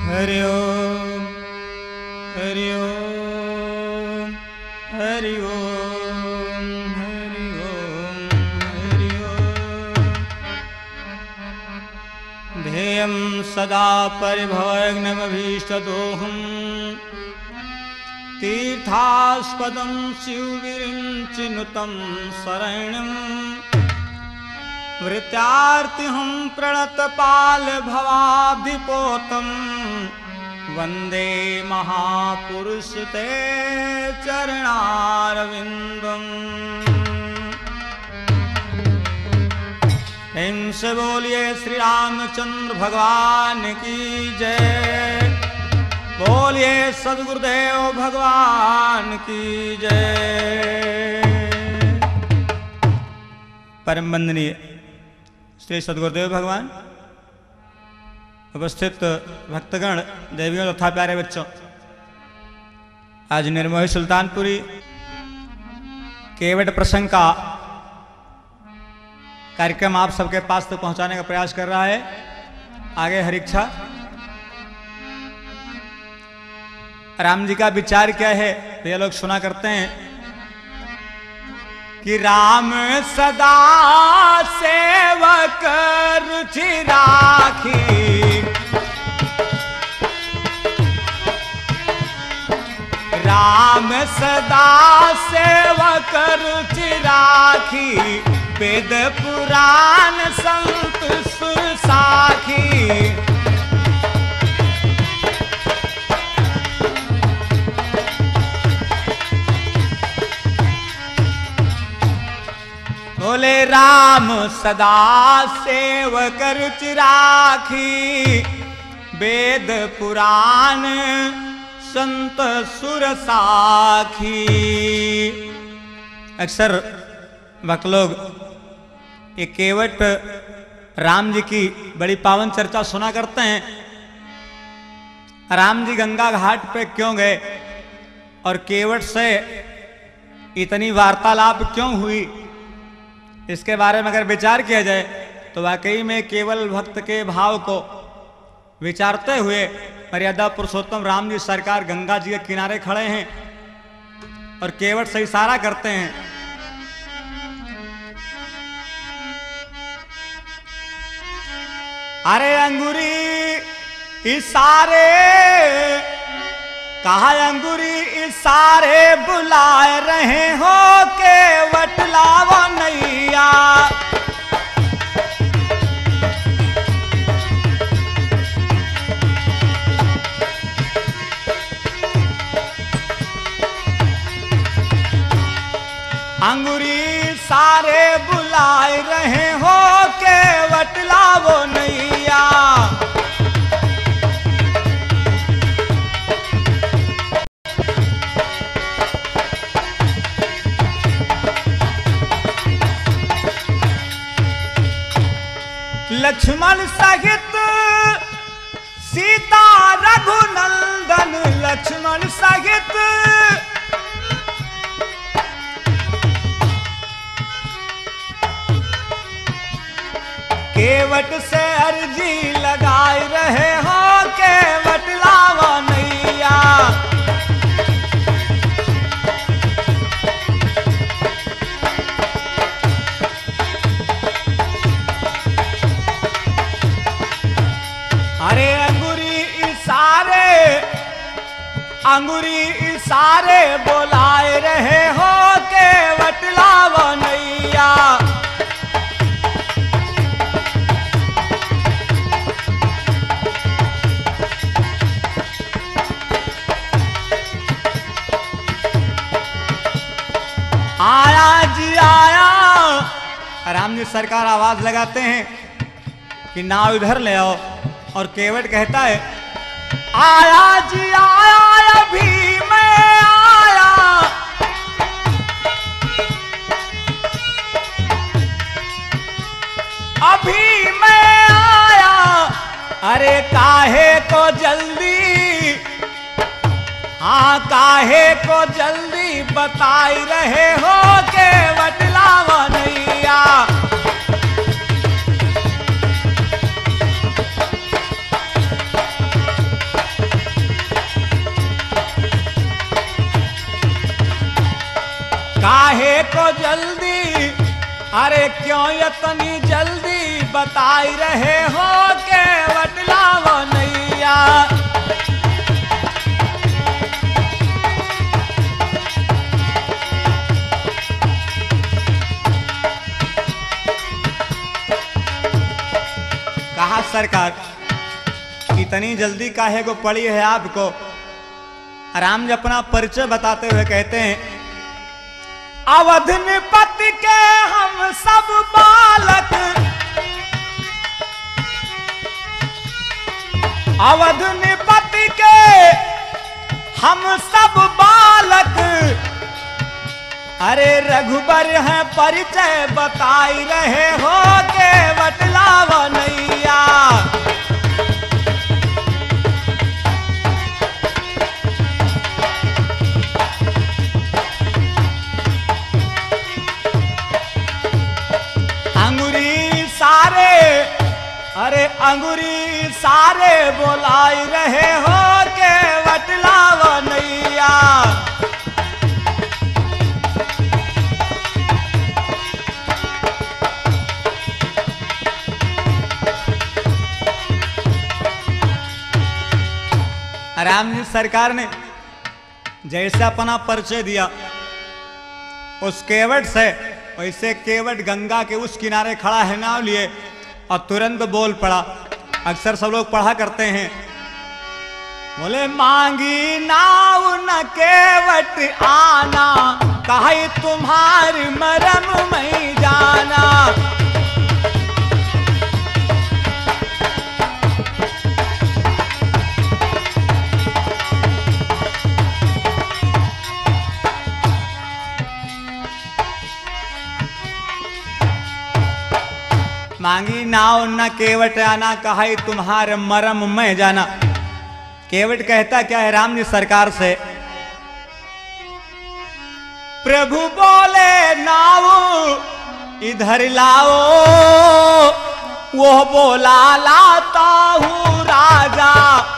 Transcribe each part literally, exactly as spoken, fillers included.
हरि ओम हरि ओम हरि ओम हरि ओम हरि ओम। ध्येयं सदा परिभवग्नमभीष्टदोहम् तीर्थास्पदं शिवविरिञ्चिनुतं शरणं वृत्यार्तिहं प्रणतपालभवाब्धिपोतं वन्दे महापुरुष ते चरणारविन्दम्। हिंस बोलिए श्री रामचंद्र भगवान की जय, बोलिए सद्गुरुदेव भगवान की जय। परम वंदनीय श्री सद्गुरुदेव भगवान, उपस्थित भक्तगण, देवियों तथा प्यारे बच्चों, आज निर्मोही सुल्तानपुरी केवट प्रसंग का कार्यक्रम आप सबके पास तक पहुंचाने का प्रयास कर रहा है। आगे हरिच्छा राम जी का विचार क्या है तो ये लोग सुना करते हैं कि राम सदा सेवक रुचि राखी, राम सदा सेवक रुचि राखी, वेद पुराण संत सुर साखी। बोले राम सदा सेवक रुचि राखी, वेद पुराण संत सुर साखी। अक्सर भक्त लोग ये केवट राम जी की बड़ी पावन चर्चा सुना करते हैं। राम जी गंगा घाट पे क्यों गए और केवट से इतनी वार्तालाप क्यों हुई, इसके बारे में अगर विचार किया जाए तो वाकई में केवल भक्त के भाव को विचारते हुए मर्यादा पुरुषोत्तम राम जी सरकार गंगा जी के किनारे खड़े हैं और केवट से इशारा करते हैं। अरे अंगूरी इशारे, कहा अंगूरी इशारे बुलाए रहे हो केवट लावो नैया। अंगूरी सारे बुलाए रहे हो केवट लावो नैया। लक्ष्मण सहित सीता रघुनंदन, लक्ष्मण सहित केवट से अर्जी लगाए रहे हो केवट लावा नैया। अरे अंगूरी इशारे, अंगूरी इशारे बोलाए रहे हो केवट लावा नैया। आया जी आया, राम जी सरकार आवाज लगाते हैं कि नाव इधर ले आओ और केवट कहता है आया जी आया, अभी मैं आया। अभी मैं आया, अरे काहे को जल्दी, हाँ काहे को जल्दी बताई रहे हो केवट लावा नैया। अरे क्यों इतनी जल्दी बताई रहे हो के बतलावो नैया। कहा सरकार इतनी जल्दी काहे को पड़ी है आपको। राम जी अपना परिचय बताते हुए कहते हैं, अवध निपति के हम सब बालक, अवध निपति के हम सब बालक, अरे रघुबर है परिचय बताई रहे हो के बतलाव नैया। अंगुरी सारे, अरे अंगुरी सारे बोलाई रहे हो के बतलाव नैया। राम जी सरकार ने जैसे अपना परिचय दिया उस केवट से, वैसे केवट गंगा के उस किनारे खड़ा है नाव लिए और तुरंत बोल पड़ा। अक्सर सब लोग पढ़ा करते हैं, बोले मांगी नाव न केवट आना, कहे तुम्हारी मरम में जाना। मांगी नाव न केवट आना, कहा तुम्हारे मरम में जाना। केवट कहता क्या है राम जी सरकार से, प्रभु बोले नाव इधर लाओ, वो बोला लाता हूँ राजा।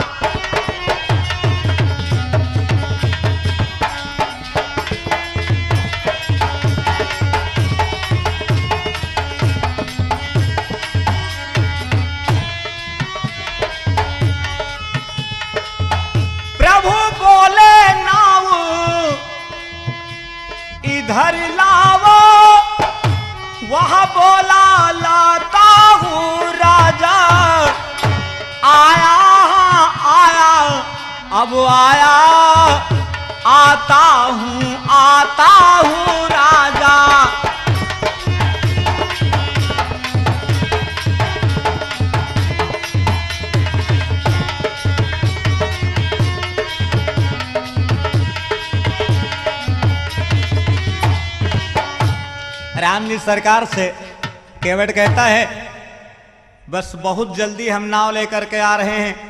इधर लाओ, वह बोला लाता हूँ राजा। आया आया अब आया, आता हूँ आता हूँ राजा। राम जी सरकार से केवट कहता है, बस बहुत जल्दी हम नाव लेकर के आ रहे हैं।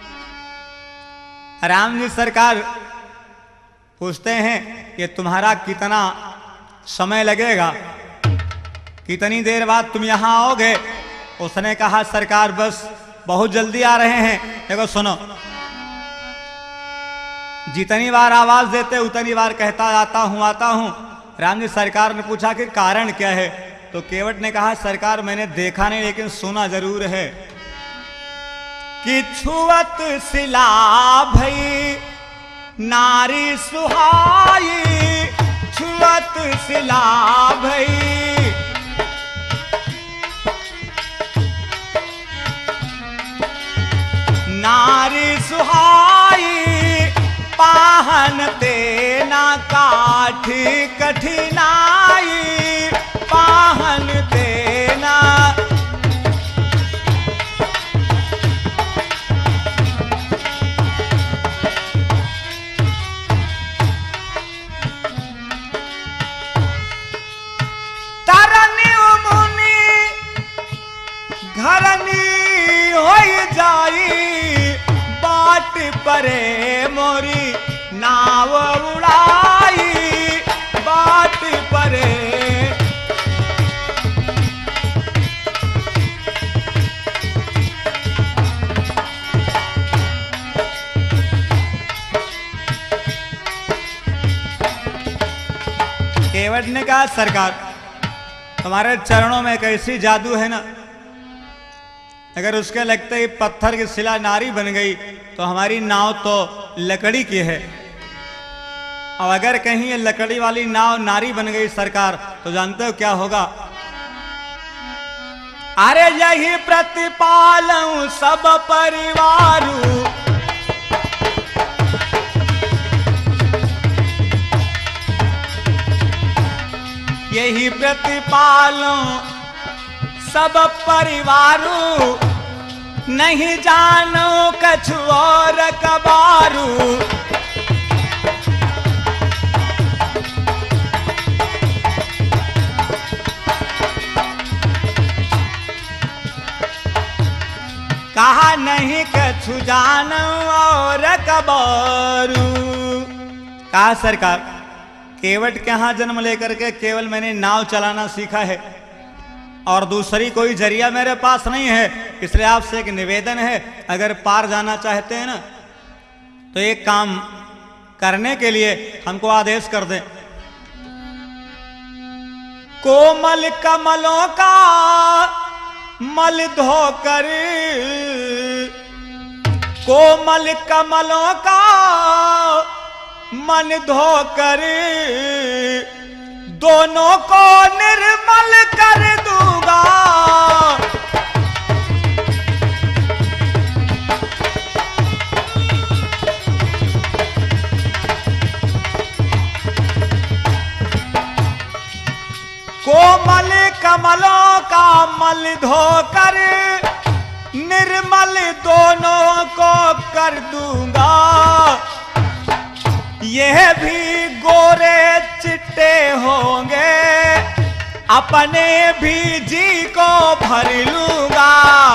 राम जी सरकार पूछते हैं कि तुम्हारा कितना समय लगेगा, कितनी देर बाद तुम यहाँ आओगे। उसने कहा सरकार बस बहुत जल्दी आ रहे हैं। देखो सुनो, जितनी बार आवाज देते उतनी बार कहता आता हूँ आता हूँ। राम जी सरकार ने पूछा कि कारण क्या है, तो केवट ने कहा सरकार मैंने देखा नहीं लेकिन सुना जरूर है कि छुअत सिला भई नारी सुहाई, छुअत सिला भई नारी सुहाई, पाहन तेना काठी कठिनाई, पाहन तेना। तरनी मुनि घरनी होई जाई, बाट परे मोरी नाव उड़ाई, बाट परे। केवट ने कहा सरकार तुम्हारे चरणों में एक ऐसी जादू है ना, अगर उसके लगते ही पत्थर की शिला नारी बन गई तो हमारी नाव तो लकड़ी की है। और अगर कहीं ये लकड़ी वाली नाव नारी बन गई सरकार, तो जानते हो क्या होगा? अरे यही प्रतिपालूं सब परिवारू, यही प्रतिपालूं सब परिवारू, नहीं जानो कछु और कबारू। कहा नहीं कछु जानो और कबारू। कहा सरकार, केवट के यहां जन्म लेकर के केवल मैंने नाव चलाना सीखा है और दूसरी कोई जरिया मेरे पास नहीं है, इसलिए आपसे एक निवेदन है, अगर पार जाना चाहते हैं ना तो एक काम करने के लिए हमको आदेश कर दें। कोमल कमलों का मल धोकर, कोमल कमलों का मन धोकर, दोनों को निर्मल कर दूंगा। कोमल कमलों का मल धोकर, निर्मल दोनों को कर दूंगा। यह भी गोरे चिट्टे होंगे, अपने भी जी को भर लूंगा।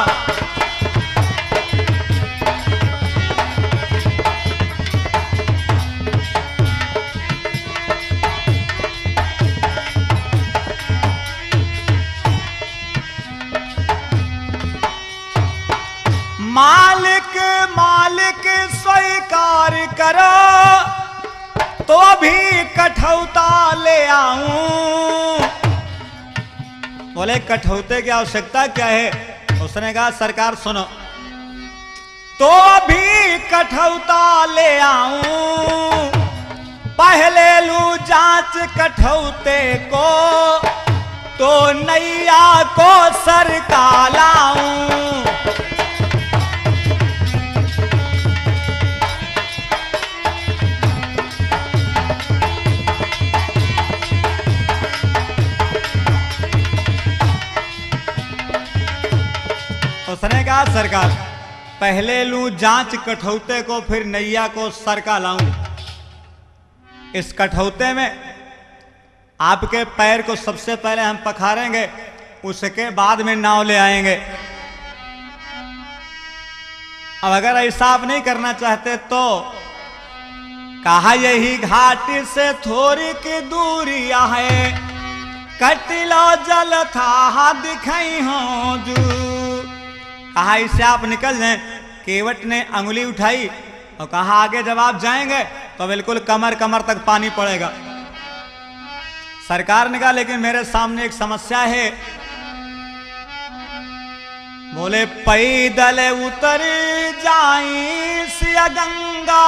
मालिक मालिक स्वीकार करो तो भी कठौता ले आऊं। बोले कठौते की आवश्यकता क्या है? उसने कहा सरकार सुनो, तो भी कठौता ले आऊं। पहले लू जांच कठौते को, तो नैया को सरका लाऊं। उसने कहा सरकार, पहले लूं जांच कठौते को, फिर नैया को सरका लाऊं। इस कठौते में आपके पैर को सबसे पहले हम पखारेंगे, उसके बाद में नाव ले आएंगे। अब अगर ऐसा आप नहीं करना चाहते तो कहा यही घाट से थोड़ी की दूरी है, कटिलो जल था दिखाई हो जू। कहा इससे आप निकल जाएं। केवट ने अंगुली उठाई और कहा आगे जब आप जाएंगे तो बिल्कुल कमर कमर तक पानी पड़ेगा। सरकार ने कहा लेकिन मेरे सामने एक समस्या है। बोले पैदल उतर जाई सिया गंगा,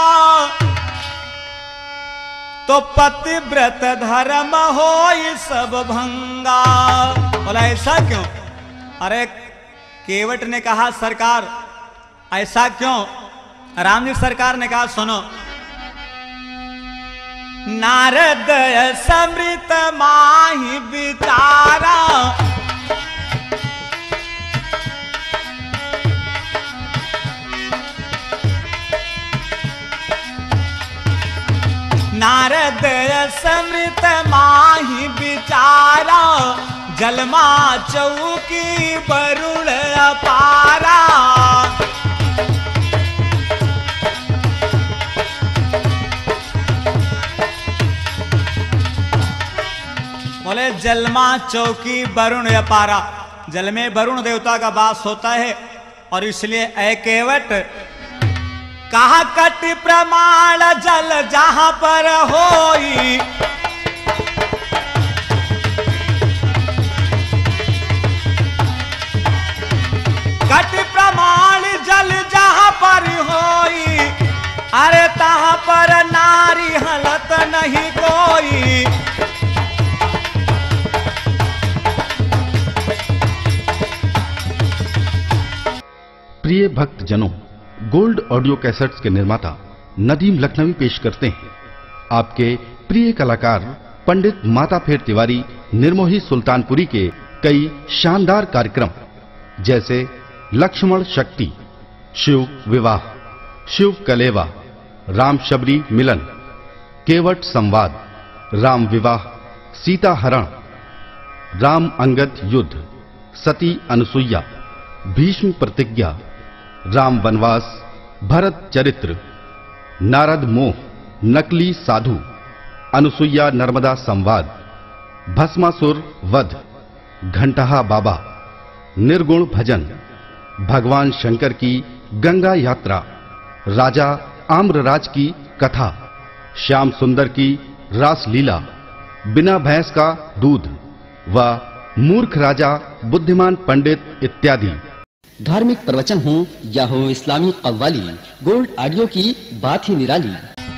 तो पतिव्रत धर्म हो सब भंगा। बोला ऐसा क्यों? अरे केवट ने कहा सरकार ऐसा क्यों? राम जी सरकार ने कहा सुनो, नारद समृत माही विचारा, नारद समृत माही विचारा, जलमा चौकी वरुण अपारा। बोले जलमा चौकी वरुण अपारा, जल में वरुण देवता का वास होता है और इसलिए ऐ केवट कहा कट प्रमाण जल जहां पर होई, अरे तहाँ पर नारी हलत नहीं कोई। प्रिय भक्त जनों, गोल्ड ऑडियो कैसेट्स के निर्माता नदीम लखनवी पेश करते हैं आपके प्रिय कलाकार पंडित माता फेर तिवारी निर्मोही सुल्तानपुरी के कई शानदार कार्यक्रम, जैसे लक्ष्मण शक्ति, शिव विवाह, शिव कलेवा, राम शबरी मिलन, केवट संवाद, राम विवाह, सीता हरण, राम अंगद युद्ध, सती अनुसुईया, भीष्म प्रतिज्ञा, राम वनवास, भरत चरित्र, नारद मोह, नकली साधु, अनुसुईया नर्मदा संवाद, भस्मासुर वध, घंटहा बाबा, निर्गुण भजन, भगवान शंकर की गंगा यात्रा, राजा आम्रराज की कथा, श्याम सुंदर की रासलीला, बिना भैंस का दूध व मूर्ख राजा बुद्धिमान पंडित इत्यादि। धार्मिक प्रवचन हो या हो इस्लामी कव्वाली, गोल्ड ऑडियो की बात ही निराली।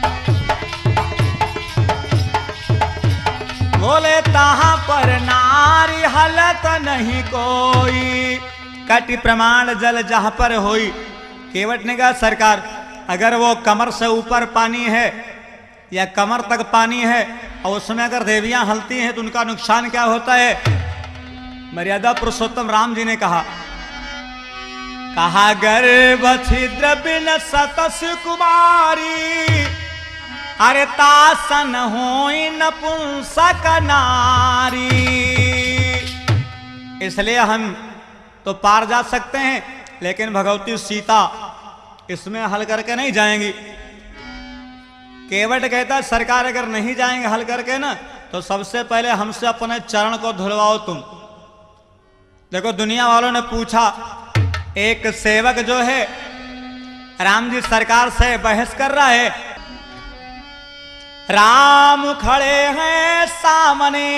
बोले तहाँ पर नारी हलत नहीं कोई, कटि प्रमाण जल जहाँ पर होई। केवट ने कहा सरकार, अगर वो कमर से ऊपर पानी है या कमर तक पानी है और उसमें अगर देवियां हलती हैं तो उनका नुकसान क्या होता है? मर्यादा पुरुषोत्तम राम जी ने कहा कहा गर्भ छिद्र बिन सतस कुमारी, अरे तासन होई नपुंसक नारी। इसलिए हम तो पार जा सकते हैं, लेकिन भगवती सीता इसमें हल करके नहीं जाएंगी। केवट कहता सरकार अगर नहीं जाएंगे हल करके ना, तो सबसे पहले हमसे अपने चरण को धुलवाओ तुम। देखो दुनिया वालों ने पूछा, एक सेवक जो है राम जी सरकार से बहस कर रहा है, राम खड़े हैं सामने,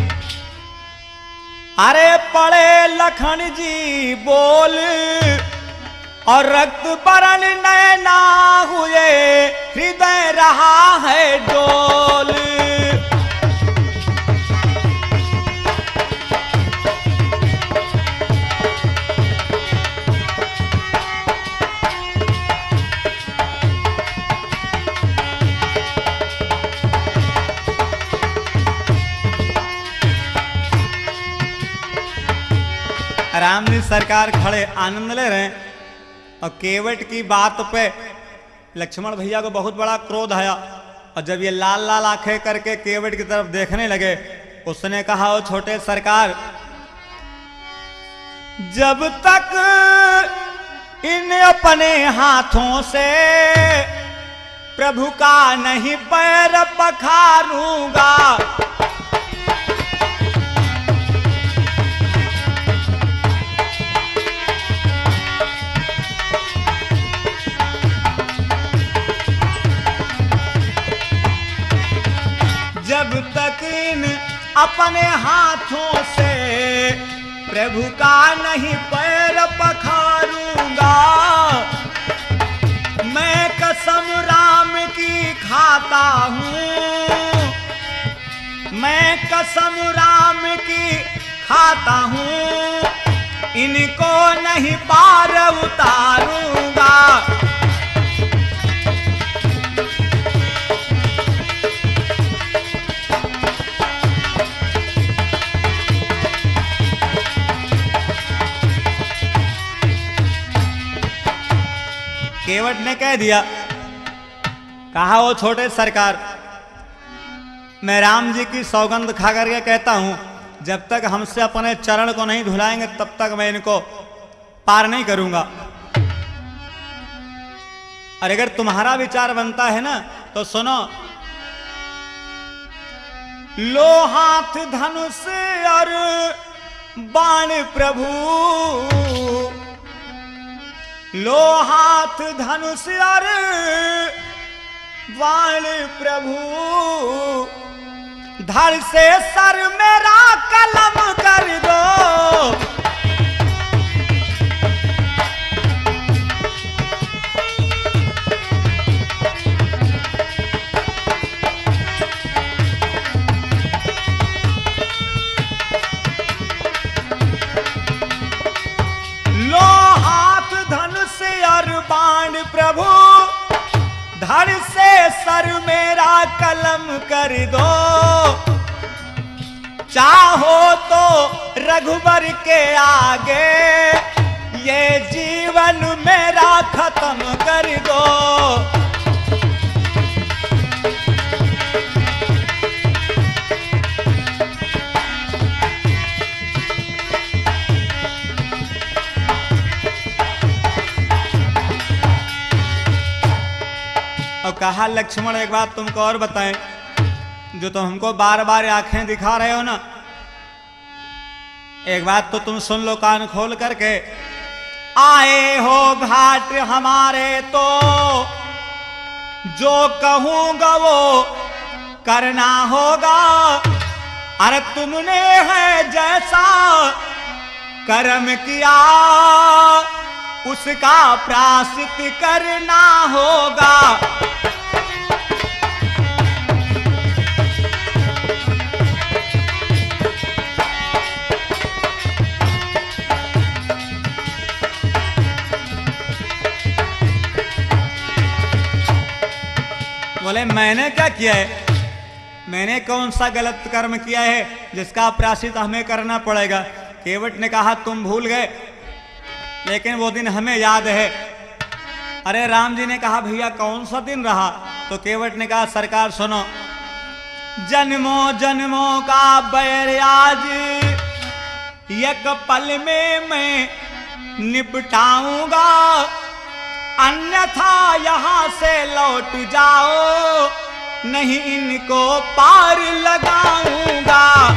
अरे पड़े लखन जी बोल, और रक्त बरन नैना हुए, हृदय रहा है डोल। राम जी सरकार खड़े आनंद ले रहे हैं, और केवट की बात पे लक्ष्मण भैया को बहुत बड़ा क्रोध आया, और जब ये लाल लाल आंखें करके केवट की तरफ देखने लगे, उसने कहा ओ छोटे सरकार, जब तक इन अपने हाथों से प्रभु का नहीं पैर पखारूंगा, जब तक इन अपने हाथों से प्रभु का नहीं पैर पखारूंगा, मैं कसम राम की खाता हूँ, मैं कसम राम की खाता हूँ, इनको नहीं पार उतारूंगा। केवट ने कह दिया, कहा वो छोटे सरकार, मैं राम जी की सौगंध खा करके कहता हूं, जब तक हमसे अपने चरण को नहीं धुलाएंगे तब तक मैं इनको पार नहीं करूंगा। और अगर तुम्हारा विचार बनता है ना तो सुनो, लो हाथ धनुष और बाण प्रभु, लो हाथ धनुष और बाण प्रभु, धड़ से सर मेरा कलम कर दो, धड़ से सर मेरा कलम कर दो, चाहो तो रघुबर के आगे ये जीवन मेरा खत्म कर दो। और कहा लक्ष्मण एक बात तुमको और बताएं, जो तुम हमको बार बार आंखें दिखा रहे हो ना, एक बात तो तुम सुन लो कान खोल करके। आए हो घाट हमारे तो जो कहूंगा वो करना होगा, अरे तुमने है जैसा कर्म किया उसका प्रायश्चित करना होगा। बोले मैंने क्या किया है, मैंने कौन सा गलत कर्म किया है जिसका प्रायश्चित हमें करना पड़ेगा। केवट ने कहा तुम भूल गए, लेकिन वो दिन हमें याद है। अरे राम जी ने कहा भैया कौन सा दिन रहा, तो केवट ने कहा सरकार सुनो, जन्मों जन्मों का बैर आज एक पल में मैं निपटाऊंगा, अन्यथा यहां से लौट जाओ, नहीं इनको पार लगाऊंगा।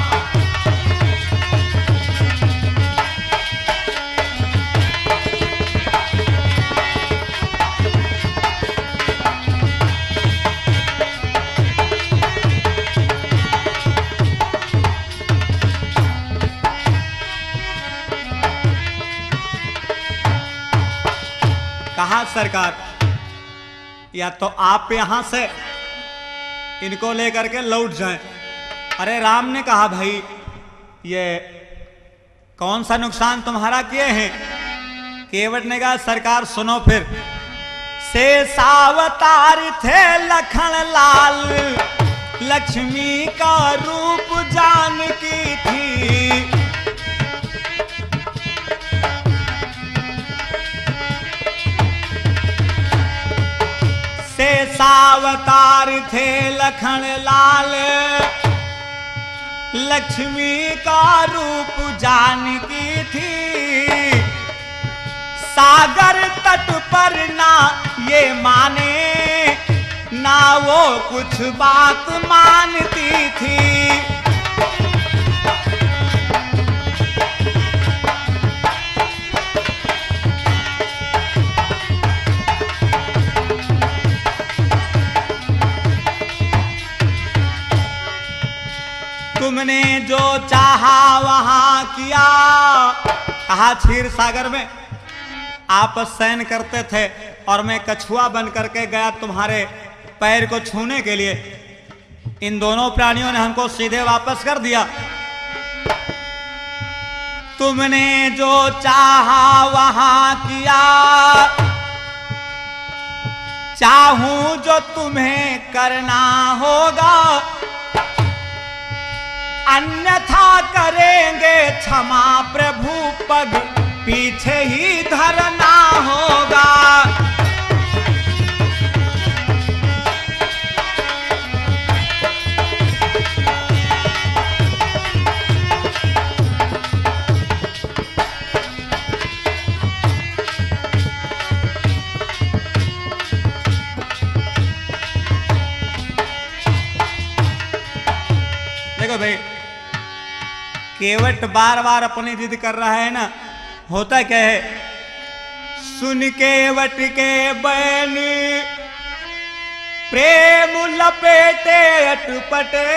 कहा सरकार या तो आप यहां से इनको लेकर के लौट जाएं। अरे राम ने कहा भाई ये कौन सा नुकसान तुम्हारा किए हैं। केवट ने कहा सरकार सुनो फिर, शेषावतार थे लखन लाल, लक्ष्मी का रूप जानकी थी, शेषावतार थे लखन लाल, लक्ष्मी का रूप जानकी थी, सागर तट पर ना ये माने, ना वो कुछ बात मानती थी। तुमने जो चाहा वहां किया। कहा क्षीर सागर में आप शयन करते थे और मैं कछुआ बन करके गया तुम्हारे पैर को छूने के लिए, इन दोनों प्राणियों ने हमको सीधे वापस कर दिया। तुमने जो चाहा वहां किया, चाहूं जो तुम्हें करना होगा, अन्यथा करेंगे क्षमा प्रभु, पग पीछे ही धरना होगा। देखो भाई केवट बार बार अपनी जिद कर रहा है ना, होता क्या है, सुन केवट के बैन प्रेम लपेटे अटपटे,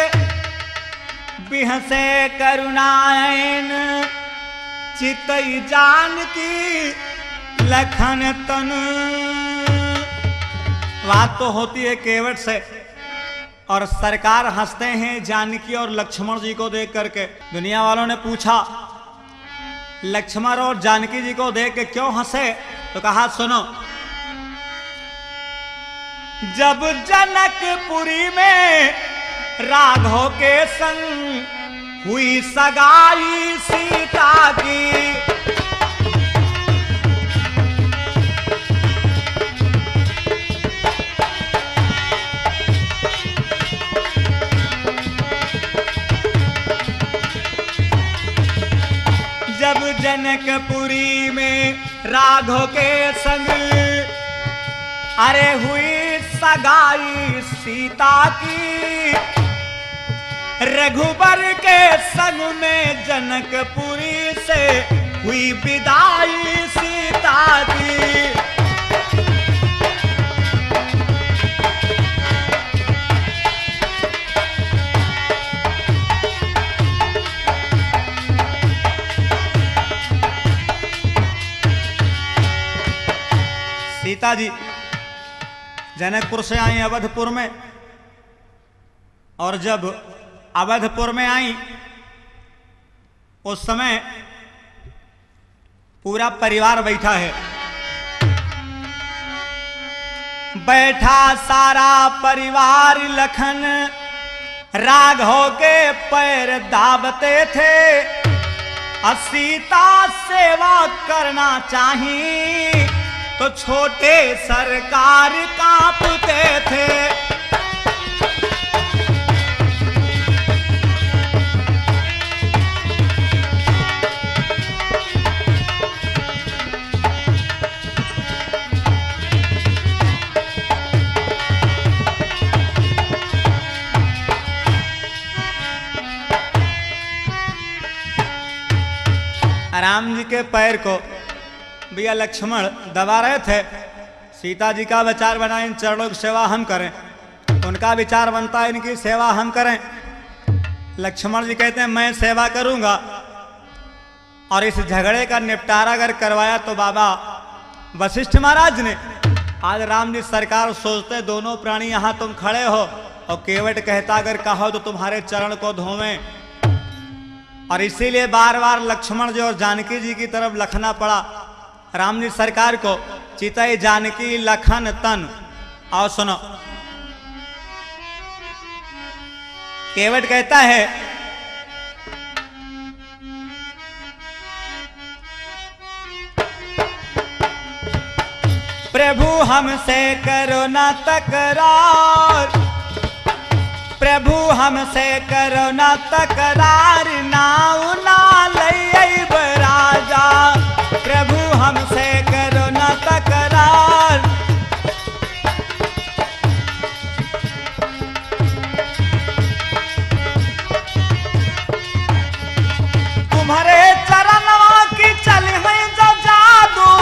बिहसे करुणायन चितई जान की लखन तन। बात तो होती है केवट से और सरकार हंसते हैं जानकी और लक्ष्मण जी को देख करके। दुनिया वालों ने पूछा लक्ष्मण और जानकी जी को देख के क्यों हंसे, तो कहा सुनो, जब जनकपुरी में राघव के संग हुई सगाई सीता की, जब जनकपुरी में राघव के संग अरे हुई सगाई सीता की, रघुबर के संग में जनकपुरी से हुई विदाई सीता की। सीता जी जनकपुर से आई अवधपुर में, और जब अवधपुर में आई उस समय पूरा परिवार बैठा है। बैठा सारा परिवार, लखन राघव के पैर दाबते थे। सीता सेवा करना चाहिए तो छोटे सरकार कांपते थे। राम जी के पैर को भैया लक्ष्मण दबा रहे थे। सीता जी का विचार बना इन चरणों की सेवा हम करें, उनका विचार बनता है इनकी सेवा हम करें। लक्ष्मण जी कहते हैं मैं सेवा करूंगा, और इस झगड़े का निपटारा अगर करवाया तो बाबा वशिष्ठ महाराज ने। आज राम जी सरकार सोचते दोनों प्राणी यहाँ तुम खड़े हो, और केवट कहता अगर कहो तो तुम्हारे चरण को धोवें, और इसीलिए बार बार लक्ष्मण जी और जानकी जी की तरफ लखना पड़ा। राम जी सरकार को चितई जानकी लखन तन। और सुनो, केवट कहता है प्रभु हमसे करो न तकरार, प्रभु हमसे करो न तकरार, नाउ ना लइब राजा, प्रभु हमसे करो न तकरार। तुम्हारे चरणवा की चली है जो जादू,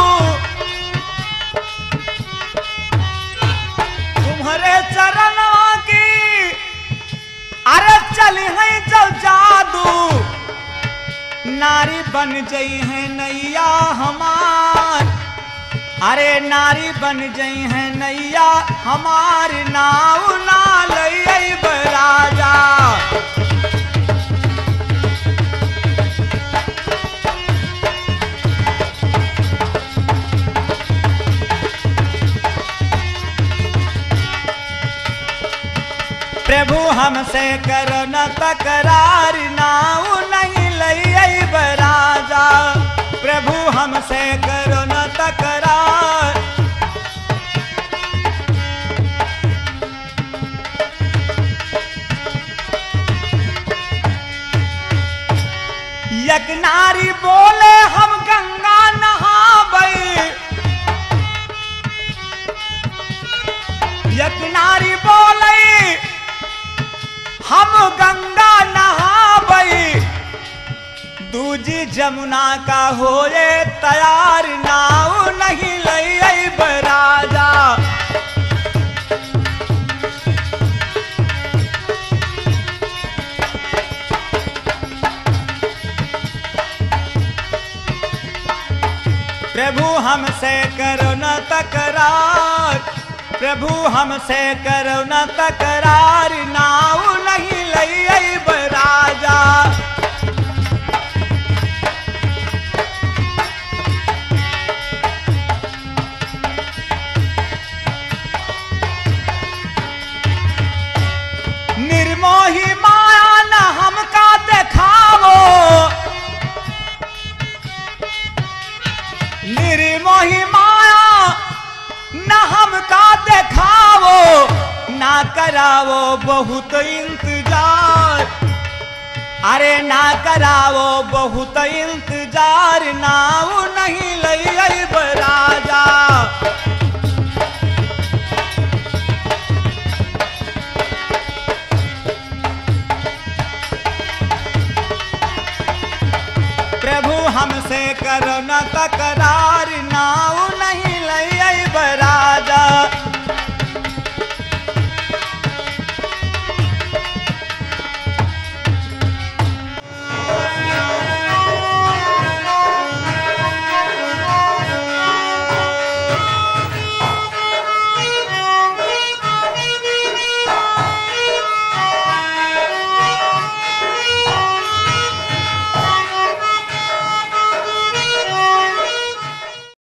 तुम्हारे चरणवा की अरे चली है जो जादू, नारी बन गई है नैया हमार, अरे नारी बन गई है नैया हमार, नाव ना लइब राजा। प्रभु हमसे करो न तकरार, नाउ नहीं लइब राजा, प्रभु हमसे करो न तकरार। एक नारी बोले हम गंगा नहाबई, एक नारी बोले हम गंगा नहाबई, दूजी जमुना का होए तैयार, नाव नहीं लइब राजा। प्रभु हमसे करो न तकरार, प्रभु हमसे करो न तकरार, नाव नहीं लइब राजा। बहुत इंतजार, अरे ना करावो बहुत इंतजार, नाव नहीं लई राजा। प्रभु हमसे करो न तकर